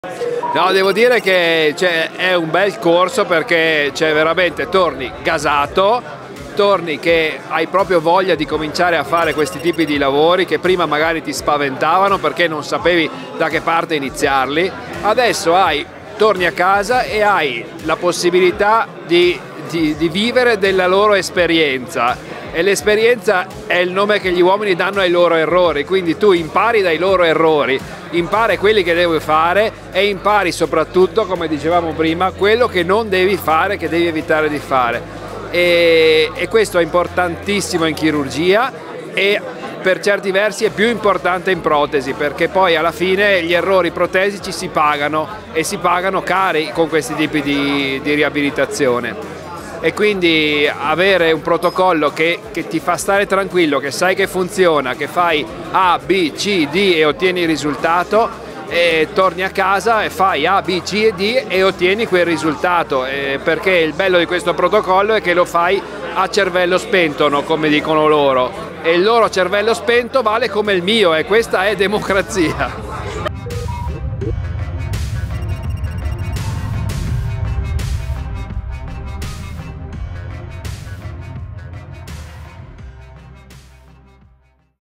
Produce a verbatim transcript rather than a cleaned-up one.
No, devo dire che cioè, è un bel corso perché cioè, veramente torni gasato, torni che hai proprio voglia di cominciare a fare questi tipi di lavori che prima magari ti spaventavano perché non sapevi da che parte iniziarli. Adesso hai, torni a casa e hai la possibilità di, di, di vivere della loro esperienza. E l'esperienza è il nome che gli uomini danno ai loro errori, quindi tu impari dai loro errori, impari quelli che devi fare e impari soprattutto, come dicevamo prima, quello che non devi fare, che devi evitare di fare. E, e questo è importantissimo in chirurgia e per certi versi è più importante in protesi, perché poi alla fine gli errori protesici si pagano e si pagano cari con questi tipi di, di riabilitazione. E quindi avere un protocollo che, che ti fa stare tranquillo, che sai che funziona, che fai A, B, C, D e ottieni il risultato, e torni a casa e fai A, B, C e D e ottieni quel risultato, e perché il bello di questo protocollo è che lo fai a cervello spento, no? Come dicono loro, e il loro cervello spento vale come il mio e questa è democrazia.